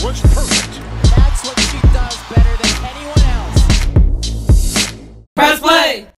was perfect. That's what she does better than anyone else. Press play!